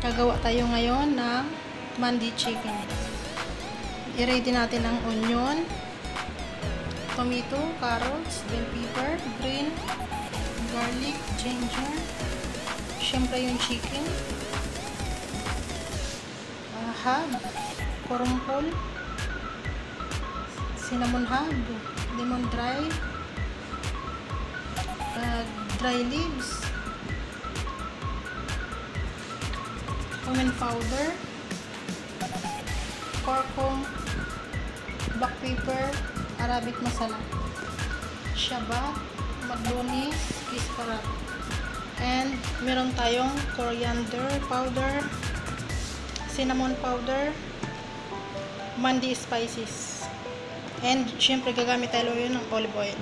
Gagawa tayo ngayon ng mandi chicken. I-ready natin ang onion, tomato, carrots, bell pepper, green, garlic, ginger, syempre yung chicken, hab, korumpol, cinnamon hab, lemon dry leaves, cumin powder, curcum, black pepper, Arabic masala, shabat, magdonis, kisparat, and meron tayong coriander powder, cinnamon powder, mandi spices, and syempre gagamit tayo yun ng olive oil.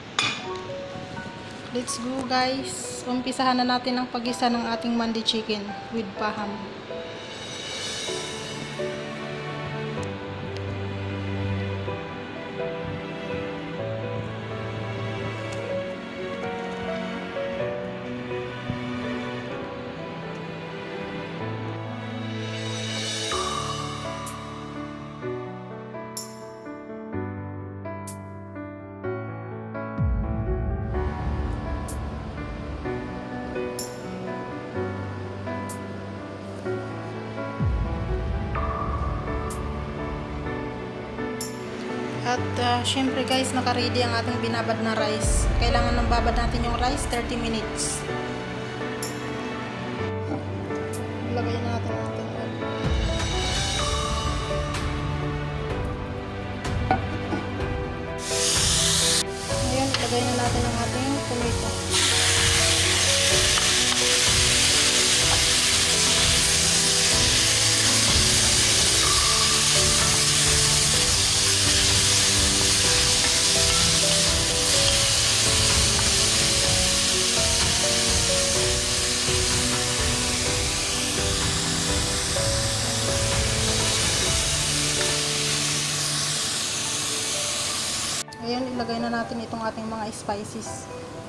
Let's go guys! Umpisahan na natin ang pag-isa ng ating mandi chicken with paham. At syempre guys, naka-ready ang ating binabad na rice. Kailangan nang babad natin yung rice 30 minutes. Ilagay na natin ang ating oil. Ngayon, ilagay na natin ang ating tomato. Ngayon, ilagay na natin itong ating mga spices.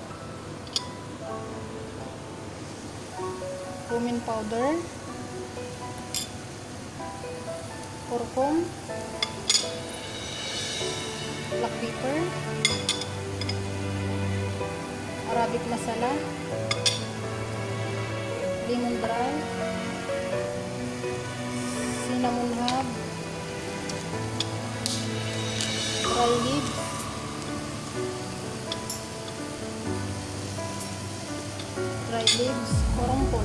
Cumin powder, curcum, black pepper, Arabic masala, lemon dry, cinnamon hab, dry leaves, korumpol.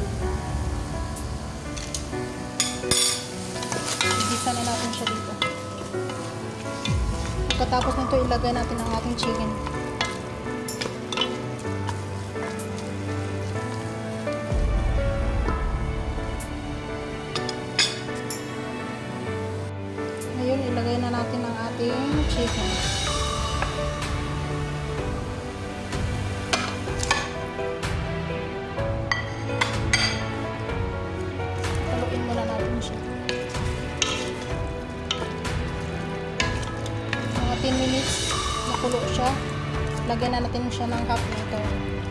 Igisa na natin siya dito. Pagkatapos nito, ilagay natin ang ating chicken. Ngayon, ilagay na natin ang ating chicken. Mga 10 minutes nakulo siya. Lagyan na natin siya ng half liter.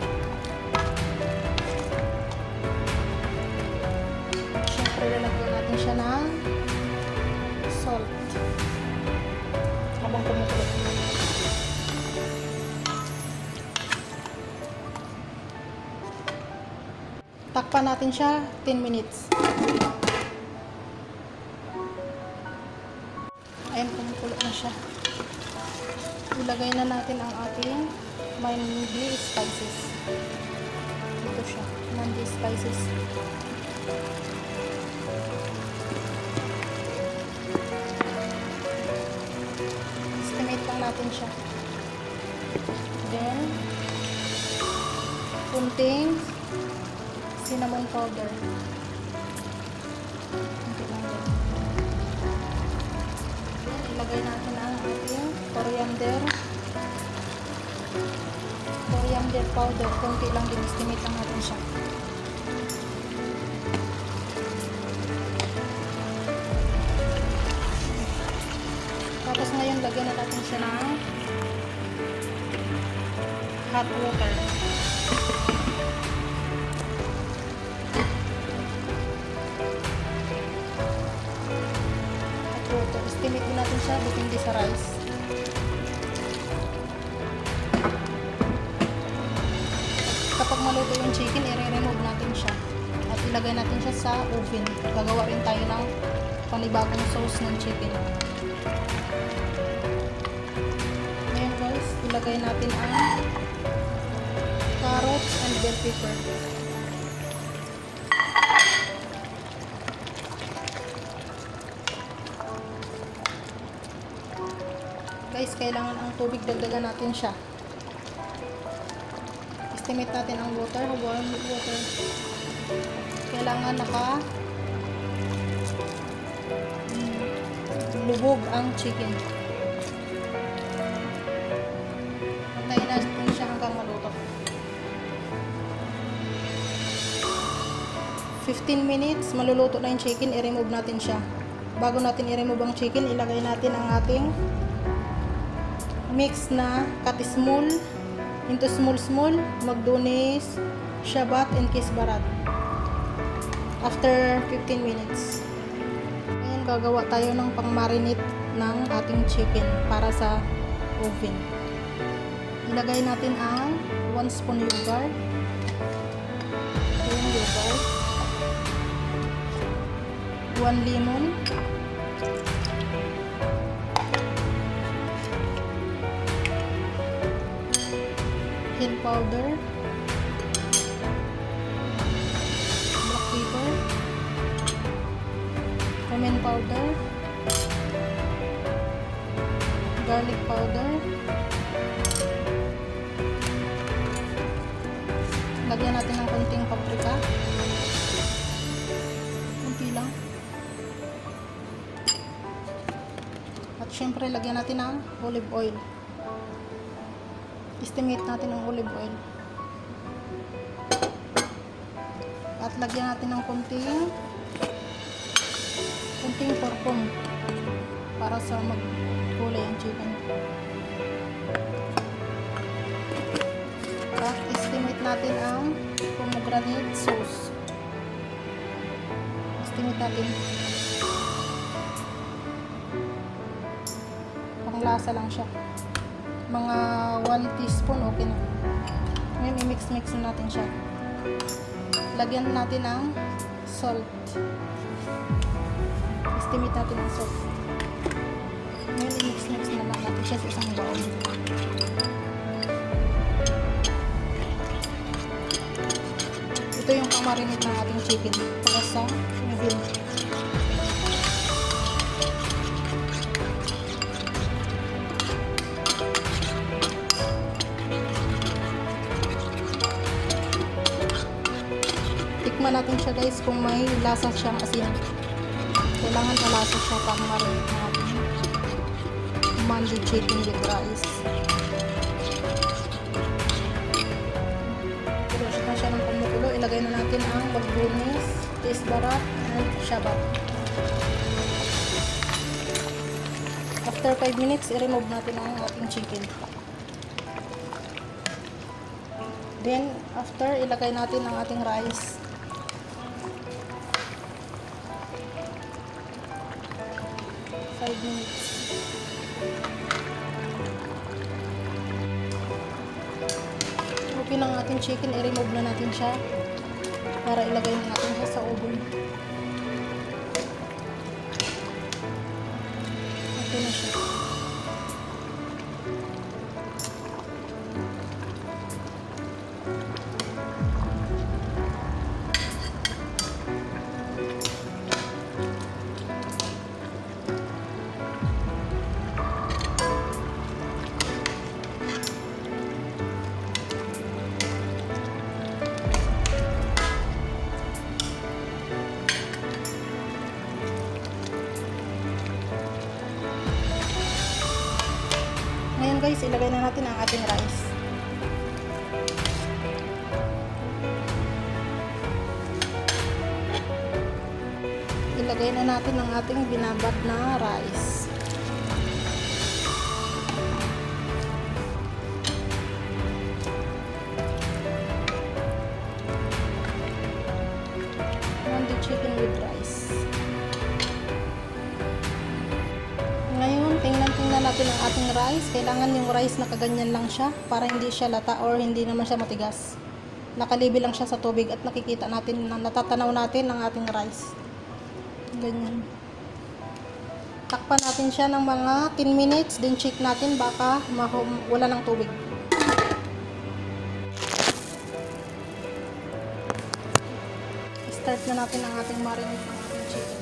Siyempre lalagyan natin siya ng salt habang kumukulo. Takpan natin siya 10 minutes. Ayan, kumukulo na siya. Ilagay na natin ang ating mandi spices. Ito siya, mandi spices. Estimate lang natin siya. Then, kunting cinnamon powder. Ilagay natin ang ating coriander powder. Kunti lang din. Estimate lang natin siya. Tapos ngayon, lagyan na natin siya ng hot water. water. Estimate din natin siya, depende sa rice. Kapag maluto yung chicken, i-remove natin siya. At ilagay natin siya sa oven. Gagawa rin tayo ng panibagong sauce ng chicken. Ngayon guys, ilagay natin ang carrots and bell pepper. Guys, kailangan ang tubig, dagdagan natin siya. Estimate natin ang water, warm water. Kailangan lubog ang chicken. Antayin natin siya hanggang maluto. 15 minutes, maluluto na yung chicken, i-remove natin siya. Bago natin i-remove ang chicken, ilagay natin ang ating mix na katismul into small magdunis, shabat, and kisbarat. After 15 minutes. Ngayon gagawa tayo ng pang-marinate ng ating chicken para sa oven. Ilagay natin ang 1 spoon yogurt. Ito yung yogurt. 1 lemon. Hill powder, black pepper, cumin powder, garlic powder. Lagyan natin ng konting paprika. Kunti lang. At syempre, lagyan natin ng olive oil. Estimate natin ang olive oil. At lagyan natin ng kunting porpong para sa magkulay ang chicken. At estimate natin ang pomegranate sauce. Estimate natin. Panglasa lang siya. Mga 1 teaspoon, okay na. Ngayon, i-mix-mix na natin siya. Lagyan natin ng salt. Estimate natin ang salt. Ngayon, i-mix-mix na lang natin siya sa isang bowl. Ito yung pang-marinate ng ating chicken para sa oven. Tikman natin siya guys kung may lasa siyang asin. Kailangan malasa siya para marinate ng ating mandi chicken with rice. Pulusin na siya ng kumukulo. Ilagay na natin ang bagbunis, kisbarat, and shabat. After 5 minutes, i-remove natin ang ating chicken. Then, after, ilagay natin ang ating rice. Minutes. Okay na ang ating chicken, i-remove na natin siya para ilagay na natin siya sa oven. Okay na siya. Ngayon guys, ilagay na natin ang ating rice. Ilagay na natin ang ating binabad na rice. Mandi chicken with rice. natin ang ating rice. Kailangan yung rice nakaganyan lang siya para hindi siya lata or hindi naman siya matigas. Nakalibi lang siya sa tubig at nakikita natin, natatanaw natin ang ating rice. Ganyan. Takpan natin siya ng mga 10 minutes, then check natin baka wala ng tubig. Start na natin ang ating marinade ng ating chicken.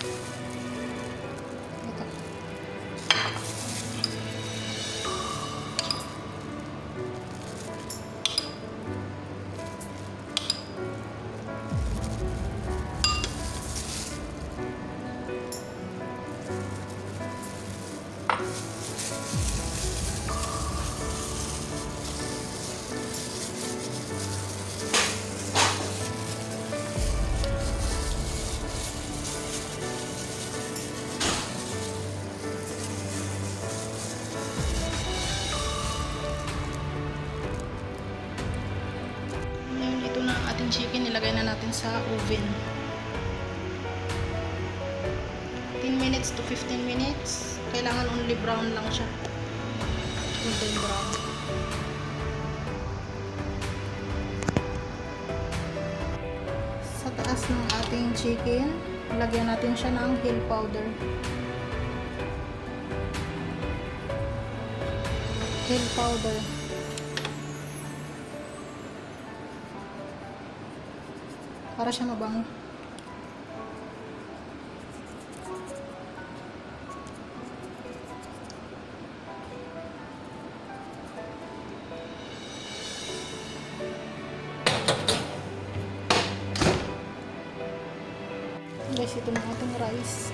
Ito. Ito na ang ating chicken, nilagay na natin sa oven. 10 minutes to 15 minutes. Kailangan only brown lang siya. Golden brown. Sa taas ng ating chicken, lagyan natin siya ng hill powder. Hill powder. Para siya mabango. Guys, ito na ating rice.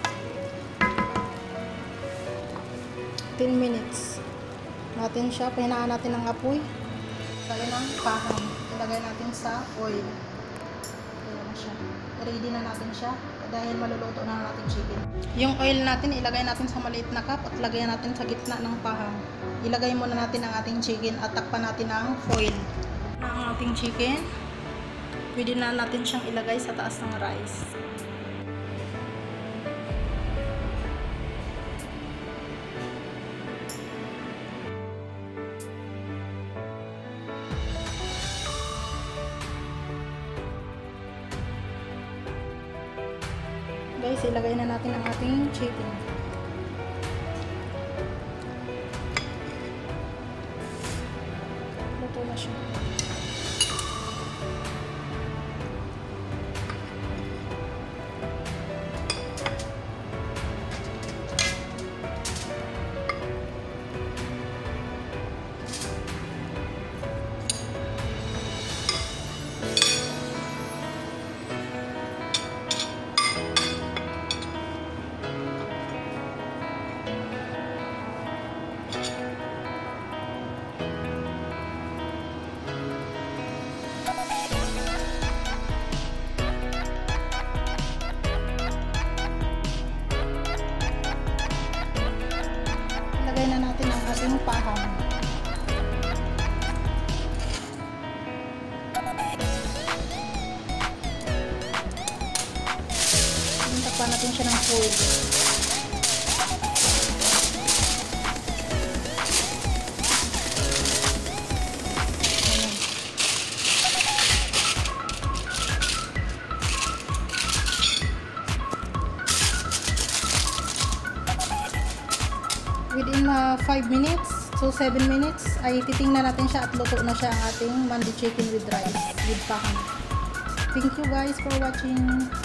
10 minutes. Natin siya, pahinaan natin ang apoy. Ilagay ng paham. Ilagay natin sa oil. Ready na natin siya dahil maluluto na ang ating chicken. Yung oil natin, ilagay natin sa maliit na cup at lagyan natin sa gitna ng pahang. Ilagay muna natin ang ating chicken at takpan natin ang foil. Ang ating chicken, pwede na natin siyang ilagay sa taas ng rice. Guys, ilagay na natin ang ating chicken. Luto na siya. Ilagay na natin ang ating pahang. Takpan natin siya ng foil. Within 5 minutes to 7 minutes ay titingnan natin siya at luto na siya ang ating mandi chicken with rice with pahang. Thank you guys for watching.